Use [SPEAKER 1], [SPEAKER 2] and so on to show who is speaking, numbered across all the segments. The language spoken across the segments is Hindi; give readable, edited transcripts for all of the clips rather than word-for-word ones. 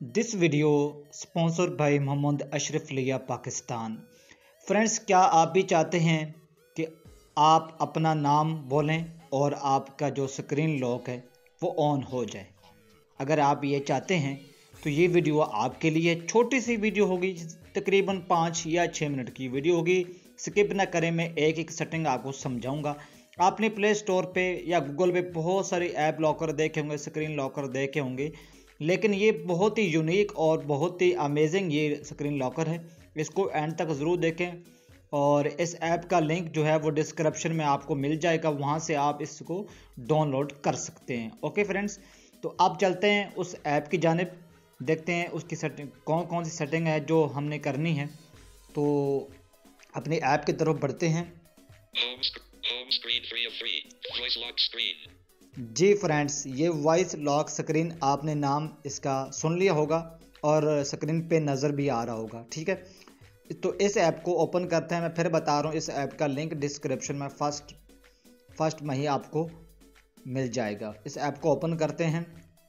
[SPEAKER 1] This video sponsored by Mohammad Ashraf लिया पाकिस्तान। फ्रेंड्स, क्या आप भी चाहते हैं कि आप अपना नाम बोलें और आपका जो स्क्रीन लॉक है वो ऑन हो जाए? अगर आप ये चाहते हैं तो ये वीडियो आपके लिए छोटी सी वीडियो होगी, तकरीबन 5 या 6 मिनट की वीडियो होगी। स्किप ना करें, मैं एक एक सेटिंग आपको समझाऊंगा। आपने प्ले स्टोर पे या गूगल पे बहुत सारे ऐप लॉकर देखे होंगे, स्क्रीन लॉकर देखे होंगे, लेकिन ये बहुत ही यूनिक और बहुत ही अमेजिंग ये स्क्रीन लॉकर है। इसको एंड तक ज़रूर देखें और इस ऐप का लिंक जो है वो डिस्क्रिप्शन में आपको मिल जाएगा, वहाँ से आप इसको डाउनलोड कर सकते हैं। ओके फ्रेंड्स, तो अब चलते हैं उस ऐप की जानिब, देखते हैं उसकी सेटिंग कौन कौन सी सेटिंग है जो हमने करनी है। तो अपने ऐप की तरफ बढ़ते हैं।
[SPEAKER 2] Home screen free. Voice lock screen.
[SPEAKER 1] जी फ्रेंड्स, ये वॉइस लॉक स्क्रीन, आपने नाम इसका सुन लिया होगा और स्क्रीन पे नज़र भी आ रहा होगा। ठीक है, तो इस ऐप को ओपन करते हैं। मैं फिर बता रहा हूँ, इस ऐप का लिंक डिस्क्रिप्शन में फर्स्ट में ही आपको मिल जाएगा। इस ऐप को ओपन करते हैं।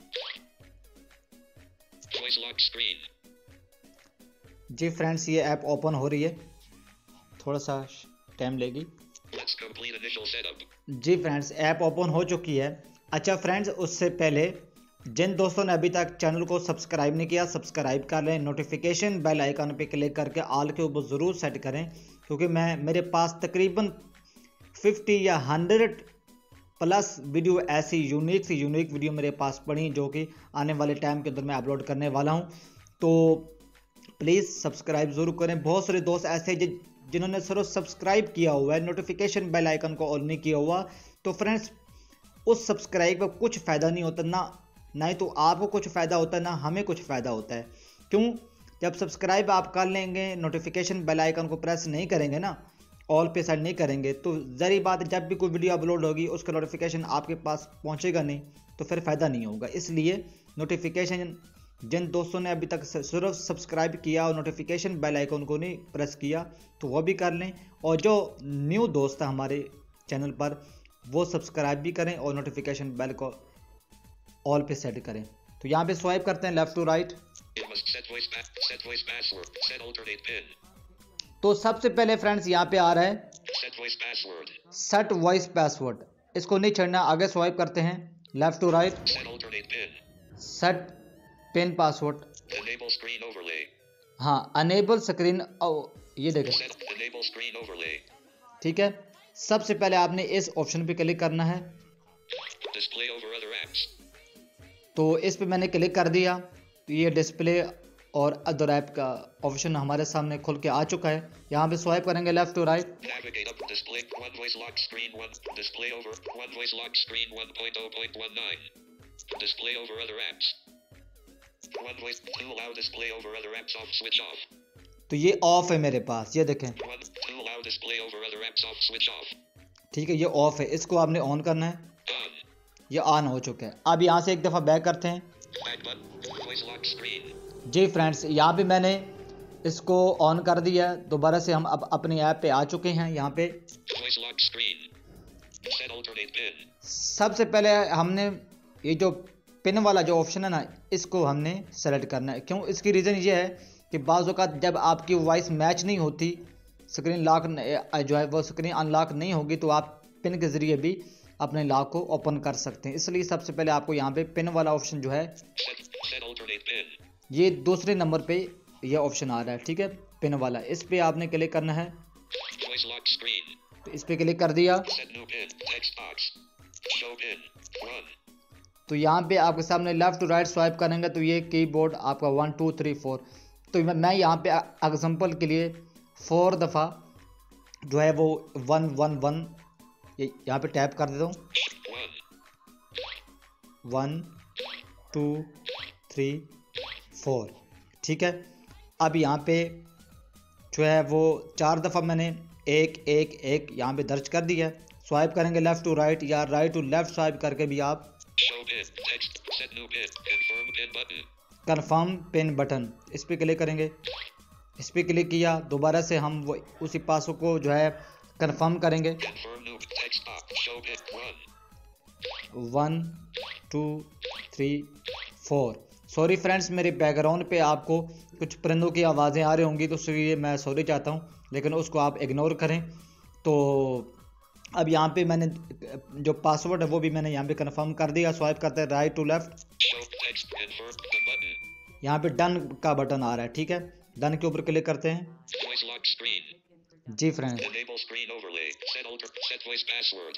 [SPEAKER 2] Voice lock screen.
[SPEAKER 1] जी फ्रेंड्स, ये ऐप ओपन हो रही है, थोड़ा सा टाइम लेगी।
[SPEAKER 2] Let's complete initial setup.
[SPEAKER 1] जी फ्रेंड्स, ऐप ओपन हो चुकी है। अच्छा फ्रेंड्स, उससे पहले जिन दोस्तों ने अभी तक चैनल को सब्सक्राइब नहीं किया, सब्सक्राइब कर लें। नोटिफिकेशन बेल आइकन पे क्लिक करके ऑल के ऊपर ज़रूर सेट करें, क्योंकि मेरे पास तकरीबन 50 या 100 प्लस वीडियो ऐसी यूनिक वीडियो मेरे पास पड़ी, जो कि आने वाले टाइम के अंदर मैं अपलोड करने वाला हूँ। तो प्लीज़ सब्सक्राइब ज़रूर करें। बहुत सारे दोस्त ऐसे जिन्होंने सिर्फ सब्सक्राइब किया हुआ है, नोटिफिकेशन बेल आइकन को ऑन नहीं किया हुआ, तो फ्रेंड्स उस सब्सक्राइब का कुछ फ़ायदा नहीं होता, ना ही तो आपको कुछ फ़ायदा होता है, ना हमें कुछ फ़ायदा होता है। क्यों? जब सब्सक्राइब आप कर लेंगे, नोटिफिकेशन बेल आइकन को प्रेस नहीं करेंगे ना, ऑल पे सेट नहीं करेंगे, तो ज़री बात, जब भी कोई वीडियो अपलोड होगी उसका नोटिफिकेशन आपके पास पहुंचेगा नहीं, तो फिर फ़ायदा नहीं होगा। इसलिए नोटिफिकेशन, जिन दोस्तों ने अभी तक सिर्फ सब्सक्राइब किया और नोटिफिकेशन बेल आइकन को नहीं प्रेस किया, तो वह भी कर लें। और जो न्यू दोस्त है हमारे चैनल पर, वो सब्सक्राइब भी करें और नोटिफिकेशन बेल को ऑल पे सेट करें। तो यहाँ पे स्वाइप करते हैं left to right.
[SPEAKER 2] It must set voice password. Set alternate pin.
[SPEAKER 1] तो सबसे पहले फ्रेंड्स यहाँ पे आ रहा है
[SPEAKER 2] Set voice password.
[SPEAKER 1] Set voice password, इसको नहीं छोड़ना, आगे स्वाइप करते हैं left to right.
[SPEAKER 2] Set alternate pin.
[SPEAKER 1] Set pin password,
[SPEAKER 2] Enable screen overlay.
[SPEAKER 1] हाँ अनेबल स्क्रीन, ये देखें,
[SPEAKER 2] Set enable screen overlay.
[SPEAKER 1] ठीक है। सबसे पहले आपने इस ऑप्शन पे क्लिक करना है,
[SPEAKER 2] Display over other apps.
[SPEAKER 1] तो इस पे मैंने क्लिक कर दिया, तो ये डिस्प्ले और अदर ऐप का ऑप्शन हमारे सामने खुल के आ चुका है। यहाँ पे स्वाइप करेंगे left to right.
[SPEAKER 2] Navigate up. Display one voice lock screen one. Display over one voice lock screen 1.0.19. Display over other apps. One voice to allow display over other apps off. Switch off.
[SPEAKER 1] तो ये ऑफ है मेरे पास, ये देखें,
[SPEAKER 2] One to allow display over other apps off. Switch off.
[SPEAKER 1] ठीक है, ये ऑफ है, इसको आपने ऑन करना है।
[SPEAKER 2] On.
[SPEAKER 1] ये ऑन हो चुका है। अब यहाँ से एक दफ़ा बैक करते हैं।
[SPEAKER 2] Back button. Voice lock screen.
[SPEAKER 1] जी फ्रेंड्स, यहाँ पे मैंने इसको ऑन कर दिया है। दोबारा से हम अब अपनी ऐप पे आ चुके हैं। यहाँ पे
[SPEAKER 2] Voice lock screen. Set alternate pin.
[SPEAKER 1] सबसे पहले हमने ये जो पिन वाला जो ऑप्शन है ना, इसको हमने सेलेक्ट करना है। क्यों? इसकी रीज़न ये है कि बाज़ औक़ात जब आपकी वॉइस मैच नहीं होती, स्क्रीन लॉक जो है वो स्क्रीन अनलॉक नहीं होगी, तो आप पिन के ज़रिए भी अपने लॉक को ओपन कर सकते हैं। इसलिए सबसे पहले आपको यहाँ पे पिन वाला ऑप्शन जो है,
[SPEAKER 2] Set alternate pin.
[SPEAKER 1] ये दूसरे नंबर पे ये ऑप्शन आ रहा है, ठीक है, पिन वाला, इस पे आपने क्लिक करना है।
[SPEAKER 2] Voice lock screen.
[SPEAKER 1] तो इस पे क्लिक कर दिया,
[SPEAKER 2] Set new pin. Text box. Show pin. 1.
[SPEAKER 1] तो यहाँ पे आपके सामने लेफ़्ट टू राइट स्वाइप करेंगे तो ये कीबोर्ड आपका 1 2 3 4, तो मैं यहाँ पे एग्जांपल के लिए 4 दफ़ा जो है वो 1 1 1 यहाँ पे टैप कर देता हूँ। 1 2 3 4, ठीक है। अब यहाँ पे जो है वो 4 दफ़ा मैंने 1 1 1 यहाँ पे दर्ज कर दिया है। स्वाइप करेंगे लेफ़्ट टू राइट या राइट टू लेफ़्ट स्वाइप करके भी आप
[SPEAKER 2] Show pin. Text. Set new pin. Confirm pin button.
[SPEAKER 1] Confirm pin button, इस पर क्लिक करेंगे। इस पर क्लिक किया, दोबारा से हम वो उसी पासवर्ड को जो है कन्फर्म करेंगे।
[SPEAKER 2] Confirm new text box. Show pin 1.
[SPEAKER 1] 1 2 3 4 sorry friends, मेरे बैकग्राउंड पे आपको कुछ परिंदों की आवाज़ें आ रही होंगी, तो इसलिए मैं सॉरी चाहता हूँ, लेकिन उसको आप इग्नोर करें। तो अब यहाँ पे मैंने जो पासवर्ड है वो भी मैंने यहाँ पे कंफर्म कर दिया। स्वाइप करते हैं right to left,
[SPEAKER 2] Show text. Confirm the button.
[SPEAKER 1] यहाँ पे डन का बटन आ रहा है, ठीक है। डन के ऊपर क्लिक करते हैं।
[SPEAKER 2] Voice lock screen.
[SPEAKER 1] जी friends,
[SPEAKER 2] Enable screen overlay. Set voice password.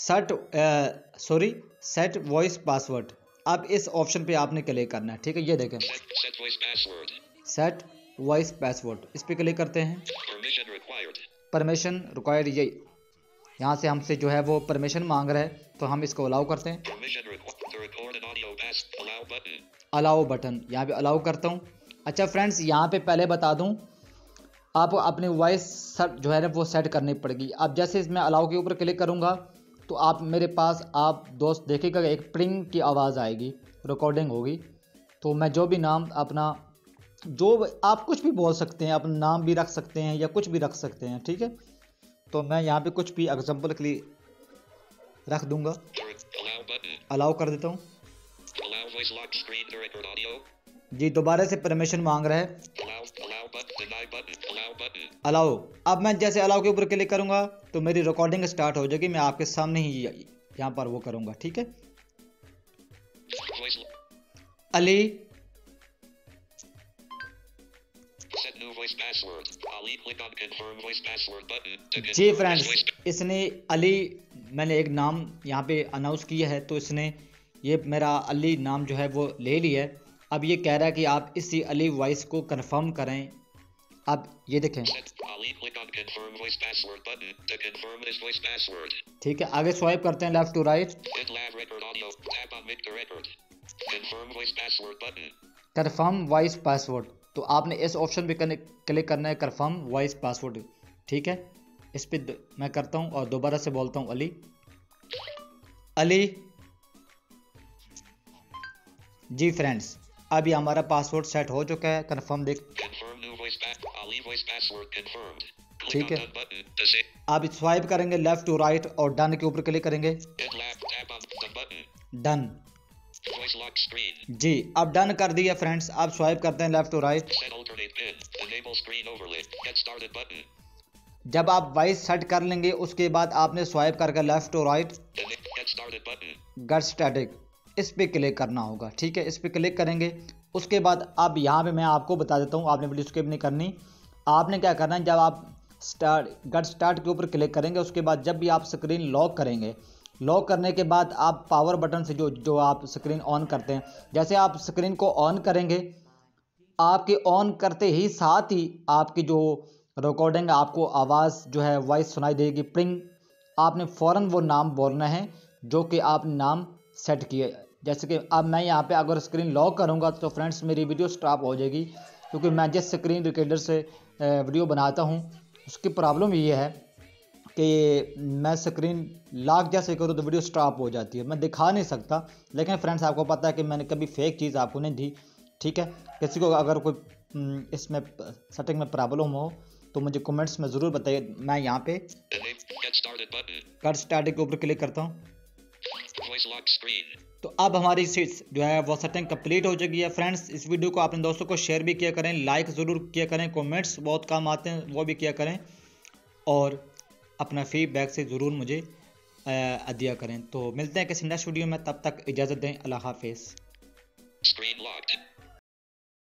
[SPEAKER 1] Set voice password. अब इस ऑप्शन पे आपने क्लिक करना है, ठीक है। ये देखें,
[SPEAKER 2] Set voice password.
[SPEAKER 1] Set voice password, इस पे क्लिक करते हैं।
[SPEAKER 2] Permission required.
[SPEAKER 1] परमिशन रिक्वायर्ड, ये यहाँ से हमसे जो है वो परमिशन मांग रहा है, तो हम इसको अलाउ करते हैं।
[SPEAKER 2] Permission required to record an audio pass. Allow button.
[SPEAKER 1] Allow button, यहाँ पे अलाउ करता हूँ। अच्छा फ्रेंड्स, यहाँ पे पहले बता दूँ, आपको अपनी वॉइस जो है ना वो सेट करनी पड़ेगी। अब जैसे इसमें अलाउ के ऊपर क्लिक करूँगा तो आप मेरे पास, आप दोस्त देखिएगा, एक प्रिंग की आवाज़ आएगी, रिकॉर्डिंग होगी। तो मैं जो भी नाम अपना, जो आप कुछ भी बोल सकते हैं, अपना नाम भी रख सकते हैं या कुछ भी रख सकते हैं, ठीक है। तो मैं यहाँ पे कुछ भी एग्जाम्पल के लिए रख दूँगा,
[SPEAKER 2] Allow button.
[SPEAKER 1] अलाउ कर देता हूँ।
[SPEAKER 2] Allow voice lock screen to record audio.
[SPEAKER 1] जी, दोबारा से परमिशन मांग रहा है।
[SPEAKER 2] Allow button. Deny button. Allow button.
[SPEAKER 1] Allow, अब मैं जैसे अलाउ के ऊपर क्लिक करूँगा तो मेरी रिकॉर्डिंग स्टार्ट हो जाएगी। मैं आपके सामने ही यहाँ पर वो करूँगा, ठीक है।
[SPEAKER 2] Voice.
[SPEAKER 1] Ali,
[SPEAKER 2] Set new voice password. Ali, click on confirm voice password button to
[SPEAKER 1] जी
[SPEAKER 2] confirm this
[SPEAKER 1] फ्रेंड्स,
[SPEAKER 2] voice.
[SPEAKER 1] इसने अली, मैंने एक नाम यहाँ पे अनाउंस किया है, तो इसने ये मेरा अली नाम जो है वो ले लिया है। अब ये कह रहा है कि आप इसी अली वॉइस को कंफर्म करें। अब ये देखें,
[SPEAKER 2] Set Ali, click on confirm voice password button to confirm this voice password.
[SPEAKER 1] ठीक है। आगे स्वाइप करते हैं left to right,
[SPEAKER 2] Hit lav record audio. Tap on make the record. Confirm voice password button.
[SPEAKER 1] Confirm voice password. तो आपने इस ऑप्शन पे क्लिक करना है, कंफर्म वॉइस पासवर्ड, ठीक है। इस पे मैं करता हूँ और दोबारा से बोलता हूँ अली। अली, जी फ्रेंड्स, अभी हमारा पासवर्ड सेट हो चुका है। कंफर्म देख,
[SPEAKER 2] Confirm new voice Ali voice password confirmed. Click
[SPEAKER 1] ठीक
[SPEAKER 2] on
[SPEAKER 1] है।
[SPEAKER 2] done button to say.
[SPEAKER 1] आप स्वाइप करेंगे लेफ्ट टू राइट और डन के ऊपर क्लिक करेंगे।
[SPEAKER 2] Hit lav. Tap on the button.
[SPEAKER 1] Done,
[SPEAKER 2] Voice lock screen.
[SPEAKER 1] जी, अब डन कर दिया फ्रेंड्स। अब स्वाइप करते हैं left to right.
[SPEAKER 2] Set alternate pin. Enable screen overlay. Get started button.
[SPEAKER 1] जब आप वॉइस सेट कर लेंगे उसके बाद आपने स्वाइप करके left to right,
[SPEAKER 2] Get started button.
[SPEAKER 1] Get started, इस पे क्लिक करना होगा, ठीक है। इस पे क्लिक करेंगे, उसके बाद अब यहाँ पे मैं आपको बता देता हूँ, आपने वीडियो स्किप नहीं करनी। आपने क्या करना है, जब आप गेट स्टार्ट के ऊपर क्लिक करेंगे, उसके बाद जब भी आप स्क्रीन लॉक करेंगे, लॉक करने के बाद आप पावर बटन से जो आप स्क्रीन ऑन करते हैं, जैसे आप स्क्रीन को ऑन करेंगे, आपके ऑन करते ही साथ ही आपकी जो रिकॉर्डिंग, आपको आवाज़ जो है वॉइस सुनाई देगी, प्रिंग। आपने फ़ौरन वो नाम बोलना है जो कि आपने नाम सेट किया। जैसे कि अब मैं यहाँ पे अगर स्क्रीन लॉक करूँगा तो फ्रेंड्स मेरी वीडियो स्टॉप हो जाएगी, क्योंकि मैं जिस स्क्रीन रिकॉर्डर से वीडियो बनाता हूँ उसकी प्रॉब्लम ये है कि मैं स्क्रीन लॉक जैसे करूँ तो वीडियो स्टॉप हो जाती है, मैं दिखा नहीं सकता। लेकिन फ्रेंड्स, आपको पता है कि मैंने कभी फेक चीज़ आपको नहीं दी, ठीक है। किसी को अगर कोई इसमें सेटिंग में प्रॉब्लम हो तो मुझे कमेंट्स में ज़रूर बताइए। मैं यहाँ पे
[SPEAKER 2] Get started button.
[SPEAKER 1] Get start के ऊपर क्लिक करता हूँ।
[SPEAKER 2] Voice lock screen.
[SPEAKER 1] तो अब हमारी जो है वो सेटिंग कंप्लीट हो चुकी है। फ्रेंड्स, इस वीडियो को अपने दोस्तों को शेयर भी किया करें, लाइक ज़रूर किया करें, कमेंट्स बहुत काम आते हैं वो भी किया करें, और अपना फीडबैक से ज़रूर मुझे दिया करें। तो मिलते हैं किसी नेक्स्ट वीडियो में, तब तक इजाज़त दें। अल्लाह हाफिज़।
[SPEAKER 2] Screen locked.